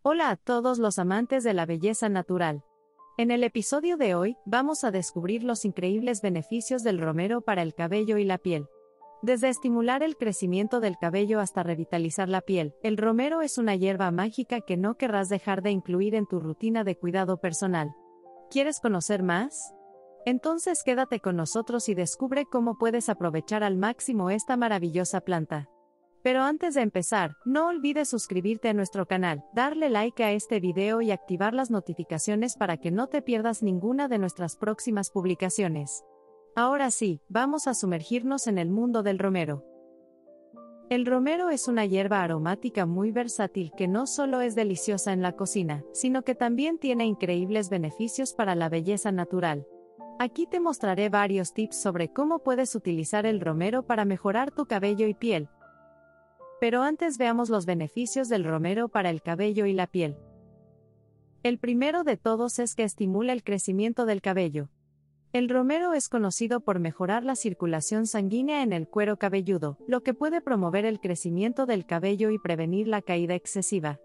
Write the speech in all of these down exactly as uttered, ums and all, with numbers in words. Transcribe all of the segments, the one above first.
Hola a todos los amantes de la belleza natural. En el episodio de hoy, vamos a descubrir los increíbles beneficios del romero para el cabello y la piel. Desde estimular el crecimiento del cabello hasta revitalizar la piel, el romero es una hierba mágica que no querrás dejar de incluir en tu rutina de cuidado personal. ¿Quieres conocer más? Entonces quédate con nosotros y descubre cómo puedes aprovechar al máximo esta maravillosa planta. Pero antes de empezar, no olvides suscribirte a nuestro canal, darle like a este video y activar las notificaciones para que no te pierdas ninguna de nuestras próximas publicaciones. Ahora sí, vamos a sumergirnos en el mundo del romero. El romero es una hierba aromática muy versátil que no solo es deliciosa en la cocina, sino que también tiene increíbles beneficios para la belleza natural. Aquí te mostraré varios tips sobre cómo puedes utilizar el romero para mejorar tu cabello y piel. Pero antes veamos los beneficios del romero para el cabello y la piel. El primero de todos es que estimula el crecimiento del cabello. El romero es conocido por mejorar la circulación sanguínea en el cuero cabelludo, lo que puede promover el crecimiento del cabello y prevenir la caída excesiva.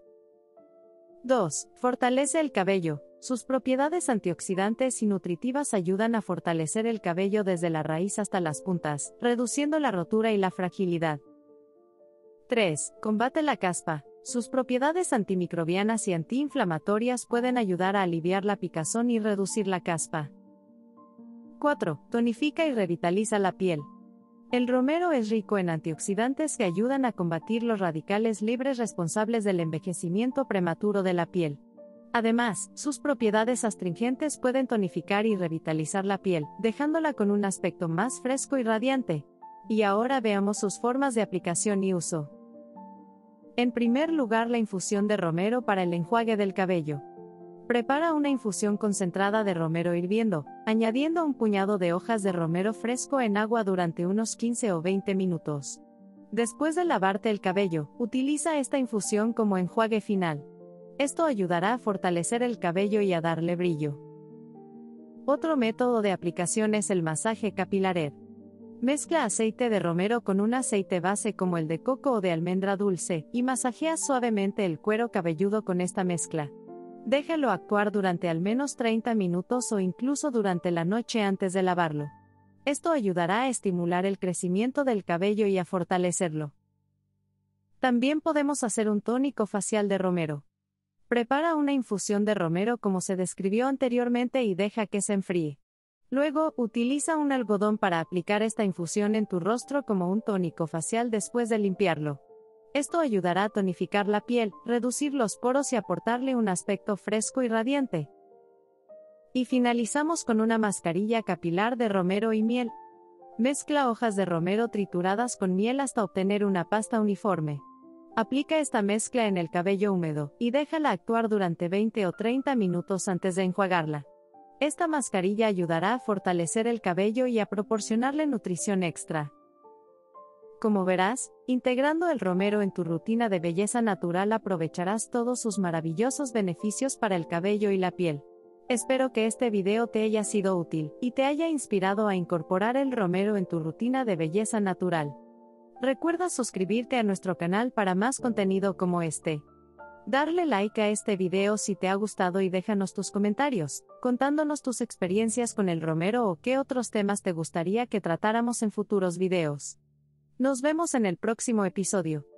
dos. Fortalece el cabello. Sus propiedades antioxidantes y nutritivas ayudan a fortalecer el cabello desde la raíz hasta las puntas, reduciendo la rotura y la fragilidad. tres. Combate la caspa. Sus propiedades antimicrobianas y antiinflamatorias pueden ayudar a aliviar la picazón y reducir la caspa. cuatro. Tonifica y revitaliza la piel. El romero es rico en antioxidantes que ayudan a combatir los radicales libres responsables del envejecimiento prematuro de la piel. Además, sus propiedades astringentes pueden tonificar y revitalizar la piel, dejándola con un aspecto más fresco y radiante. Y ahora veamos sus formas de aplicación y uso. En primer lugar, la infusión de romero para el enjuague del cabello. Prepara una infusión concentrada de romero hirviendo, añadiendo un puñado de hojas de romero fresco en agua durante unos quince o veinte minutos. Después de lavarte el cabello, utiliza esta infusión como enjuague final. Esto ayudará a fortalecer el cabello y a darle brillo. Otro método de aplicación es el masaje capilar. Mezcla aceite de romero con un aceite base como el de coco o de almendra dulce, y masajea suavemente el cuero cabelludo con esta mezcla. Déjalo actuar durante al menos treinta minutos o incluso durante la noche antes de lavarlo. Esto ayudará a estimular el crecimiento del cabello y a fortalecerlo. También podemos hacer un tónico facial de romero. Prepara una infusión de romero como se describió anteriormente y deja que se enfríe. Luego, utiliza un algodón para aplicar esta infusión en tu rostro como un tónico facial después de limpiarlo. Esto ayudará a tonificar la piel, reducir los poros y aportarle un aspecto fresco y radiante. Y finalizamos con una mascarilla capilar de romero y miel. Mezcla hojas de romero trituradas con miel hasta obtener una pasta uniforme. Aplica esta mezcla en el cabello húmedo, y déjala actuar durante veinte o treinta minutos antes de enjuagarla. Esta mascarilla ayudará a fortalecer el cabello y a proporcionarle nutrición extra. Como verás, integrando el romero en tu rutina de belleza natural aprovecharás todos sus maravillosos beneficios para el cabello y la piel. Espero que este video te haya sido útil y te haya inspirado a incorporar el romero en tu rutina de belleza natural. Recuerda suscribirte a nuestro canal para más contenido como este. Darle like a este video si te ha gustado y déjanos tus comentarios, contándonos tus experiencias con el romero o qué otros temas te gustaría que tratáramos en futuros videos. Nos vemos en el próximo episodio.